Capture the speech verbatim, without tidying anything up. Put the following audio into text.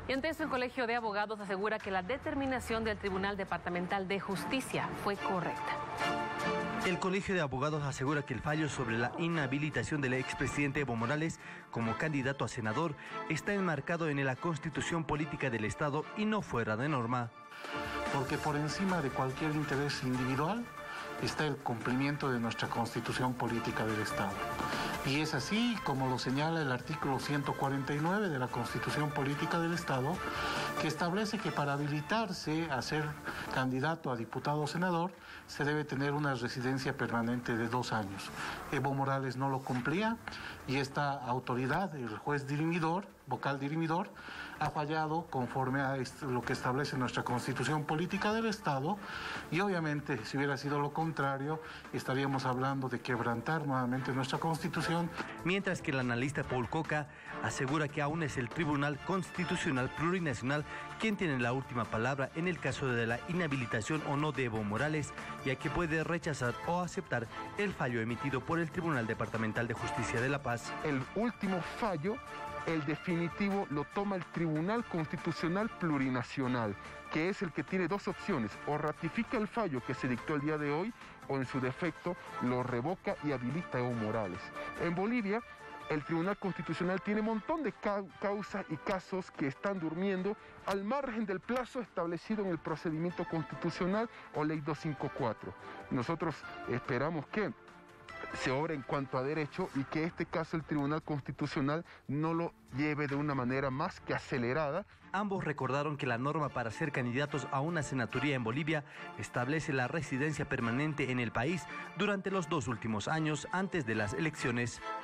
Y ante eso, el Colegio de Abogados asegura que la determinación del Tribunal Departamental de Justicia fue correcta. El Colegio de Abogados asegura que el fallo sobre la inhabilitación del expresidente Evo Morales como candidato a senador está enmarcado en la Constitución Política del Estado y no fuera de norma. Porque por encima de cualquier interés individual está el cumplimiento de nuestra Constitución Política del Estado. Y es así como lo señala el artículo ciento cuarenta y nueve de la Constitución Política del Estado, que establece que para habilitarse a ser candidato a diputado o senador se debe tener una residencia permanente de dos años. Evo Morales no lo cumplía y esta autoridad, el juez dirimidor, vocal dirimidor, ha fallado conforme a lo que establece nuestra Constitución Política del Estado, y obviamente si hubiera sido lo contrario estaríamos hablando de quebrantar nuevamente nuestra Constitución. Mientras que el analista Paul Coca asegura que aún es el Tribunal Constitucional Plurinacional quien tiene la última palabra en el caso de la inhabilitación o no de Evo Morales, ya que puede rechazar o aceptar el fallo emitido por el Tribunal Departamental de Justicia de La Paz. El último fallo, el definitivo, lo toma el Tribunal Constitucional Plurinacional, que es el que tiene dos opciones: o ratifica el fallo que se dictó el día de hoy, o en su defecto lo revoca y habilita a Evo Morales. En Bolivia, el Tribunal Constitucional tiene un montón de causas y casos que están durmiendo al margen del plazo establecido en el procedimiento constitucional o ley doscientos cincuenta y cuatro. Nosotros esperamos que se obra en cuanto a derecho y que este caso el Tribunal Constitucional no lo lleve de una manera más que acelerada. Ambos recordaron que la norma para ser candidatos a una senaturía en Bolivia establece la residencia permanente en el país durante los dos últimos años antes de las elecciones.